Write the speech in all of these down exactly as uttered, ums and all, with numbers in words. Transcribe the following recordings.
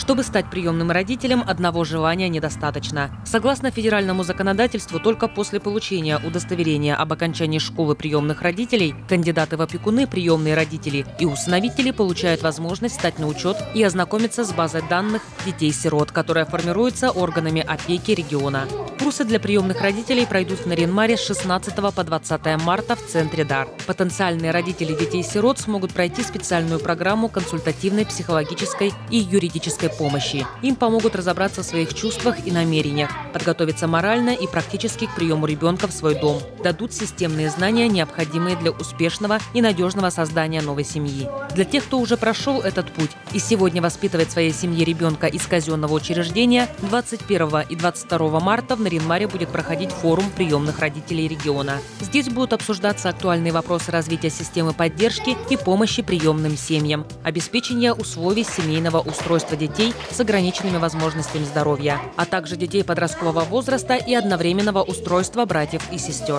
Чтобы стать приемным родителем, одного желания недостаточно. Согласно федеральному законодательству, только после получения удостоверения об окончании школы приемных родителей кандидаты в опекуны, приемные родители и усыновители получают возможность стать на учет и ознакомиться с базой данных детей-сирот, которая формируется органами опеки региона. Курсы для приемных родителей пройдут в Нарьян-Маре с шестнадцатого по двадцатое марта в центре ДАР. Потенциальные родители детей-сирот смогут пройти специальную программу консультативной, психологической и юридической помощи. Им помогут разобраться в своих чувствах и намерениях, подготовиться морально и практически к приему ребенка в свой дом. Дадут системные знания, необходимые для успешного и надежного создания новой семьи. Для тех, кто уже прошел этот путь и сегодня воспитывает в своей семье ребенка из казенного учреждения, двадцать первого и двадцать второго марта в Нарьян-Маре будет проходить форум приемных родителей региона. Здесь будут обсуждаться актуальные вопросы развития системы поддержки и помощи приемным семьям, обеспечения условий семейного устройства детей с ограниченными возможностями здоровья, а также детей подросткового возраста и одновременного устройства братьев и сестер.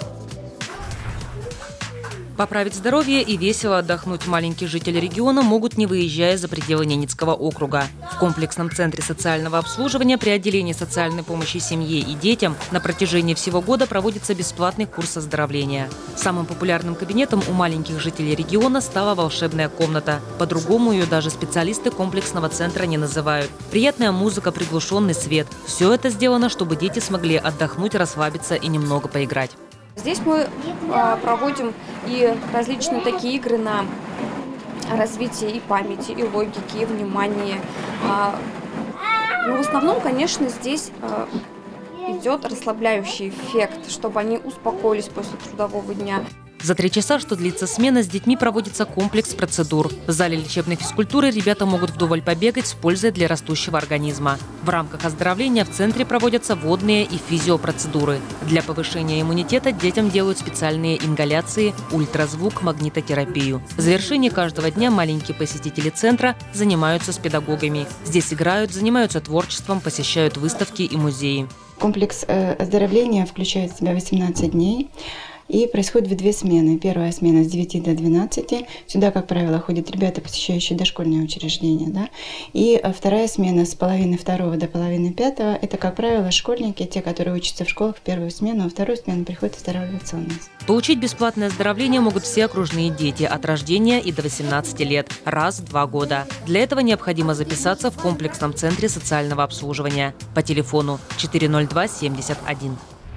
Поправить здоровье и весело отдохнуть маленькие жители региона могут, не выезжая за пределы Ненецкого округа. В комплексном центре социального обслуживания при отделении социальной помощи семье и детям на протяжении всего года проводится бесплатный курс оздоровления. Самым популярным кабинетом у маленьких жителей региона стала волшебная комната. По-другому ее даже специалисты комплексного центра не называют. Приятная музыка, приглушенный свет – все это сделано, чтобы дети смогли отдохнуть, расслабиться и немного поиграть. Здесь мы а, проводим и различные такие игры на развитие и памяти, и логики, и внимания. А, но в основном, конечно, здесь а, идет расслабляющий эффект, чтобы они успокоились после трудового дня. За три часа, что длится смена, с детьми проводится комплекс процедур. В зале лечебной физкультуры ребята могут вдоволь побегать с пользой для растущего организма. В рамках оздоровления в центре проводятся водные и физиопроцедуры. Для повышения иммунитета детям делают специальные ингаляции, ультразвук, магнитотерапию. В завершении каждого дня маленькие посетители центра занимаются с педагогами. Здесь играют, занимаются творчеством, посещают выставки и музеи. Комплекс оздоровления включает в себя восемнадцать дней. И происходит в две смены. Первая смена с девяти до двенадцати. Сюда, как правило, ходят ребята, посещающие дошкольные учреждения. Да? И вторая смена с половины второго до половины пятого. Это, как правило, школьники, те, которые учатся в школах в первую смену, а вторую смену приходят оздоравливаться у нас. Получить бесплатное оздоровление могут все окружные дети от рождения и до восемнадцати лет. Раз в два года. Для этого необходимо записаться в комплексном центре социального обслуживания по телефону четыре ноль два семьдесят один.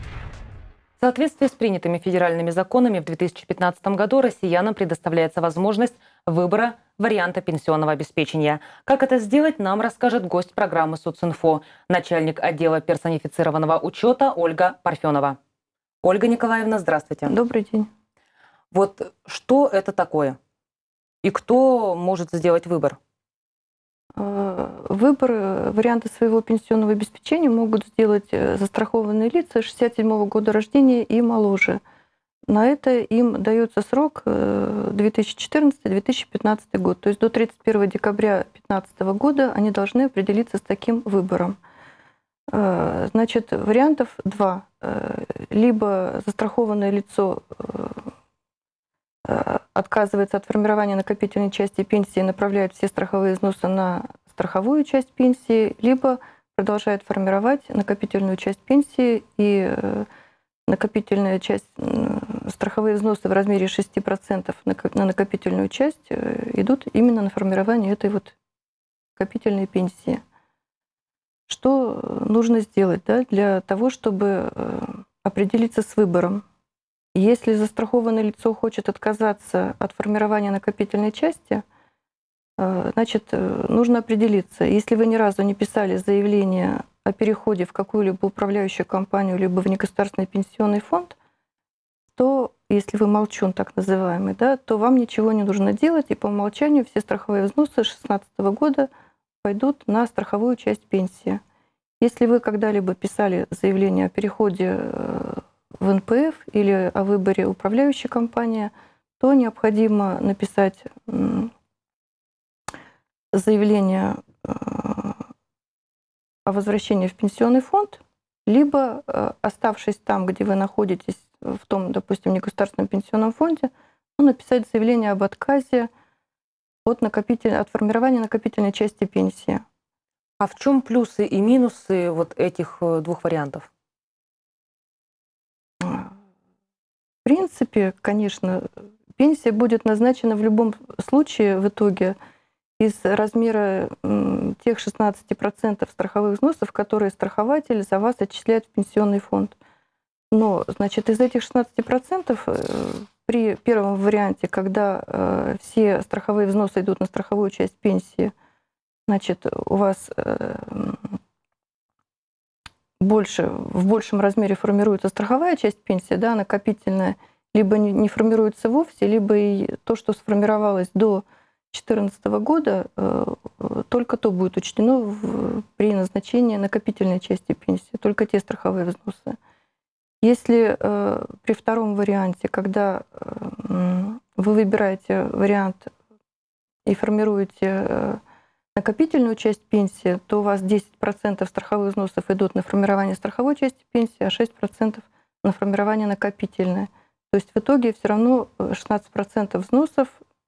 В соответствии с принятыми федеральными законами в две тысячи пятнадцатом году россиянам предоставляется возможность выбора варианта пенсионного обеспечения. Как это сделать, нам расскажет гость программы «Социнфо», начальник отдела персонифицированного учета Ольга Парфенова. Ольга Николаевна, здравствуйте. Добрый день. Вот что это такое? И кто может сделать выбор? Выбор варианта своего пенсионного обеспечения могут сделать застрахованные лица шестьдесят седьмого года рождения и моложе. На это им дается срок две тысячи четырнадцатый — две тысячи пятнадцатый год. То есть до тридцать первого декабря две тысячи пятнадцатого года они должны определиться с таким выбором. Значит, вариантов два. Либо застрахованное лицо отказывается от формирования накопительной части пенсии и направляет все страховые взносы на страховую часть пенсии, либо продолжает формировать накопительную часть пенсии, и накопительная часть, страховые взносы в размере шести процентов на накопительную часть идут именно на формирование этой вот накопительной пенсии. Что нужно сделать, да, для того, чтобы определиться с выбором? Если застрахованное лицо хочет отказаться от формирования накопительной части, значит, нужно определиться. Если вы ни разу не писали заявление о переходе в какую-либо управляющую компанию, либо в негосударственный пенсионный фонд, то, если вы молчун так называемый, да, то вам ничего не нужно делать, и по умолчанию все страховые взносы две тысячи шестнадцатого года пойдут на страховую часть пенсии. Если вы когда-либо писали заявление о переходе в эн пэ эф или о выборе управляющей компании, то необходимо написать заявление о возвращении в пенсионный фонд, либо, оставшись там, где вы находитесь, в том, допустим, негосударственном пенсионном фонде, ну, написать заявление об отказе от, накопитель... от формирования накопительной части пенсии. А в чем плюсы и минусы вот этих двух вариантов? В принципе, конечно, пенсия будет назначена в любом случае в итоге из размера тех шестнадцати процентов страховых взносов, которые страхователь за вас отчисляет в пенсионный фонд. Но, значит, из этих шестнадцати процентов при первом варианте, когда э, все страховые взносы идут на страховую часть пенсии, значит, у вас э, больше, в большем размере формируется страховая часть пенсии, да, накопительная, либо не, не формируется вовсе, либо и то, что сформировалось до две тысячи четырнадцатого года, э, только то будет учтено в, при назначении накопительной части пенсии, только те страховые взносы. Если э, при втором варианте, когда э, вы выбираете вариант и формируете э, накопительную часть пенсии, то у вас десять процентов страховых взносов идут на формирование страховой части пенсии, а шесть процентов на формирование накопительной. То есть в итоге все равно шестнадцать процентов взносов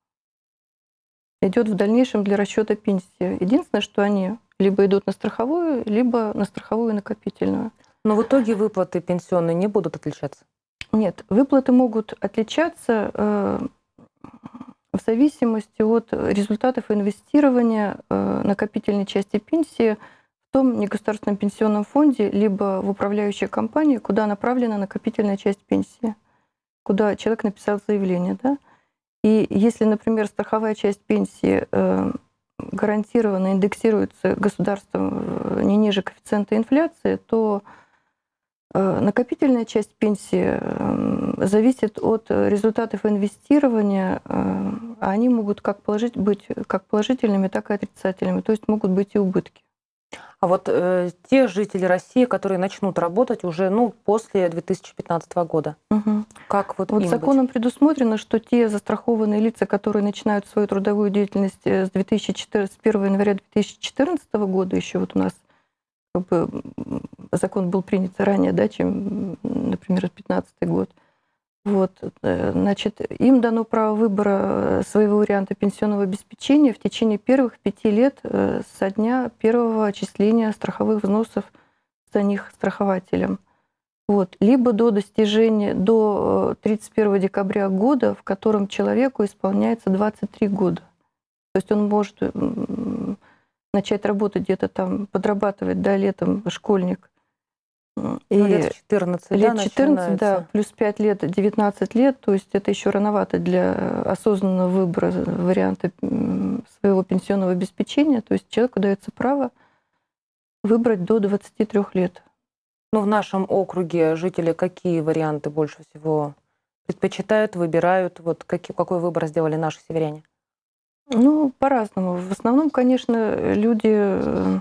идет в дальнейшем для расчета пенсии. Единственное, что они либо идут на страховую, либо на страховую и накопительную. Но в итоге выплаты пенсионные не будут отличаться? Нет, выплаты могут отличаться э, в зависимости от результатов инвестирования э, накопительной части пенсии в том негосударственном пенсионном фонде, либо в управляющей компании, куда направлена накопительная часть пенсии, куда человек написал заявление. Да? И если, например, страховая часть пенсии э, гарантированно индексируется государством не ниже коэффициента инфляции, то накопительная часть пенсии зависит от результатов инвестирования, а они могут как положить, быть как положительными, так и отрицательными, то есть могут быть и убытки. А вот э, те жители России, которые начнут работать уже ну, после две тысячи пятнадцатого года, угу. как вот Вот им законом быть? предусмотрено, что те застрахованные лица, которые начинают свою трудовую деятельность с, две тысячи четырнадцатого, с первого января две тысячи четырнадцатого года, еще вот у нас как бы закон был принят ранее, да, чем, например, пятнадцатый год. Вот, значит, им дано право выбора своего варианта пенсионного обеспечения в течение первых пяти лет со дня первого отчисления страховых взносов за них страхователем. Вот, либо до достижения, до тридцать первого декабря года, в котором человеку исполняется двадцать три года. То есть он может начать работать где-то там, подрабатывать, да, летом, школьник. И ну, лет четырнадцать, лет да, четырнадцать, да, плюс пять лет, девятнадцать лет, то есть это еще рановато для осознанного выбора варианта своего пенсионного обеспечения, то есть человеку дается право выбрать до двадцати трёх лет. Ну, в нашем округе жители какие варианты больше всего предпочитают, выбирают? Вот какой, какой выбор сделали наши северяне? Ну, по-разному. В основном, конечно, люди...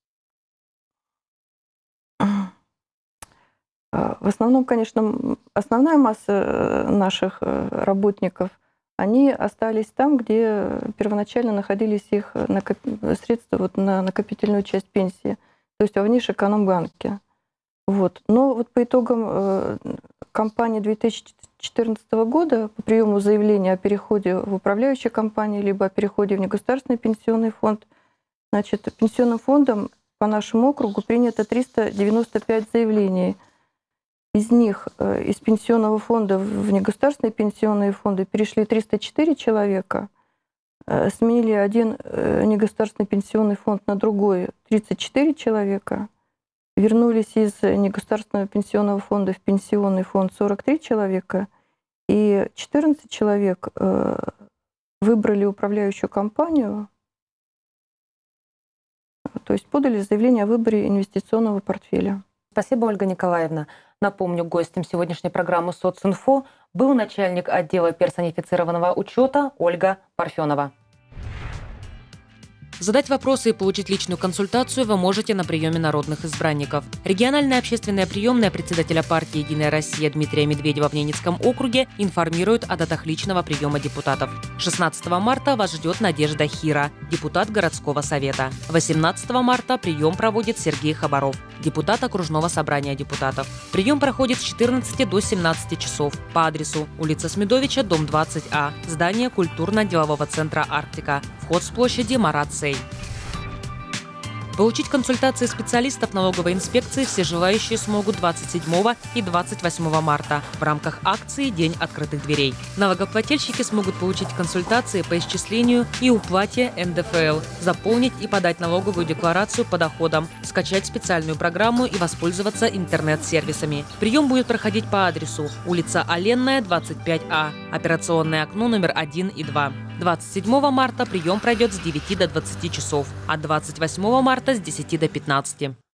В основном, конечно, основная масса наших работников, они остались там, где первоначально находились их накоп... средства вот на накопительную часть пенсии, то есть во внешэкономбанке. Вот. Но вот по итогам кампании две тысячи четырнадцатого года по приему заявления о переходе в управляющую компанию либо о переходе в негосударственный пенсионный фонд, значит, пенсионным фондом по нашему округу принято триста девяносто пять заявлений. Из них из пенсионного фонда в негосударственные пенсионные фонды перешли триста четыре человека, сменили один негосударственный пенсионный фонд на другой тридцать четыре человека, вернулись из негосударственного пенсионного фонда в пенсионный фонд сорок три человека, и четырнадцать человек выбрали управляющую компанию, то есть подали заявление о выборе инвестиционного портфеля. Спасибо, Ольга Николаевна. Напомню, гостем сегодняшней программы «Социнфо» был начальник отдела персонифицированного учета Ольга Парфенова. Задать вопросы и получить личную консультацию вы можете на приеме народных избранников. Региональная общественная приемная председателя партии «Единая Россия» Дмитрия Медведева в Ненецком округе информирует о датах личного приема депутатов. шестнадцатого марта вас ждет Надежда Хира, депутат городского совета. восемнадцатого марта прием проводит Сергей Хабаров, депутат окружного собрания депутатов. Прием проходит с четырнадцати до семнадцати часов по адресу улица Смедовича, дом двадцать А, здание культурно-делового центра «Арктика», вход с площади Марат Сей. Получить консультации специалистов налоговой инспекции все желающие смогут двадцать седьмого и двадцать восьмого марта в рамках акции «День открытых дверей». Налогоплательщики смогут получить консультации по исчислению и уплате эн дэ эф эл, заполнить и подать налоговую декларацию по доходам, скачать специальную программу и воспользоваться интернет-сервисами. Прием будет проходить по адресу улица Оленная, двадцать пять а, операционное окно номер один и два. двадцать седьмого марта прием пройдет с девяти до двадцати часов, а двадцать восьмого марта с десяти до пятнадцати.